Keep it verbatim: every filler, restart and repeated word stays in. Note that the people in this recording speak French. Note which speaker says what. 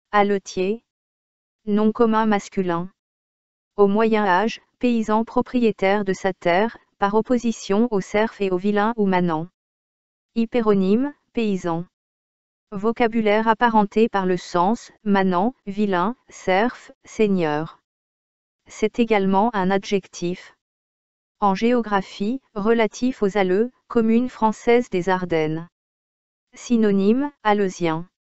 Speaker 1: Alletier. Nom commun masculin. Au Moyen Âge, paysan propriétaire de sa terre, par opposition aux serfs et aux vilains ou manants. Hyperonyme, paysan. Vocabulaire apparenté par le sens, manant, vilain, serf, seigneur. C'est également un adjectif. En géographie, relatif aux Alleux, commune française des Ardennes. Synonyme, Alleusien.